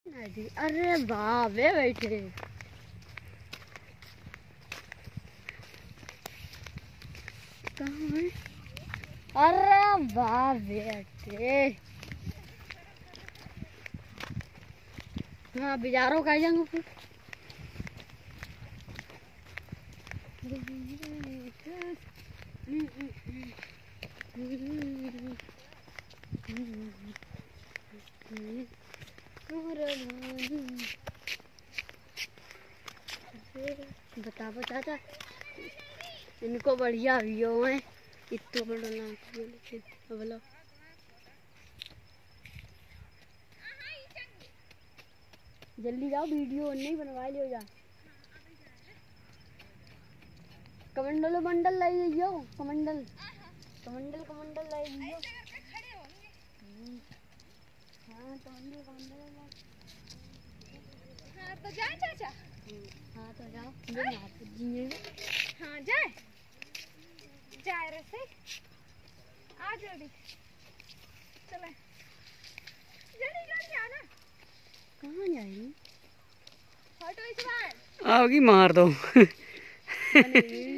अरे वाह वे बैठे कहाँ है? अरे वाह बेटे हाँ बिजारों का जाऊंगा फिर बताओ चाचा इनको बढ़िया व्यू है इतना बड़ा ना बोलो जल्दी जाओ वीडियो नहीं बनवा लियो जा कमंडल मंडल लाई लियो कमंडल कमंडल कमंडल लाई लियो हाँ कमंडल हाँ तो जाए चाचा हाँ तो जाओ जी हाँ जाए जाए रसे आ जल्दी चले जल्दी जल्दी आना कहाँ जाएगी फोटो इस बार आओगी मार दो